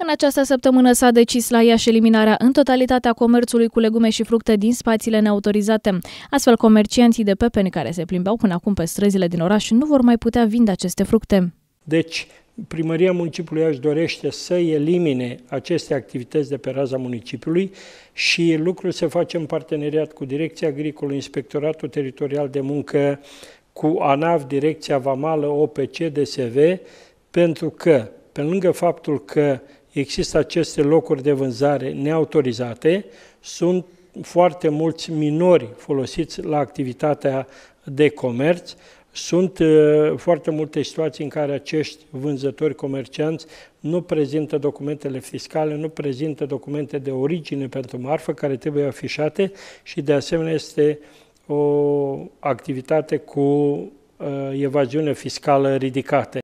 În această săptămână s-a decis la Iași eliminarea în totalitate a comerțului cu legume și fructe din spațiile neautorizate. Astfel, comercianții de pepeni care se plimbau până acum pe străzile din oraș nu vor mai putea vinde aceste fructe. Deci, Primăria Municipiului Iași dorește să elimine aceste activități de pe raza municipiului și lucrul se face în parteneriat cu Direcția Agricolă, Inspectoratul Teritorial de Muncă, cu ANAF, Direcția Vamală, OPC, DSV, pentru că, pe lângă faptul că există aceste locuri de vânzare neautorizate, sunt foarte mulți minori folosiți la activitatea de comerț. Sunt foarte multe situații în care acești vânzători comercianți nu prezintă documentele fiscale, nu prezintă documente de origine pentru marfă care trebuie afișate și de asemenea este o activitate cu evaziune fiscală ridicată.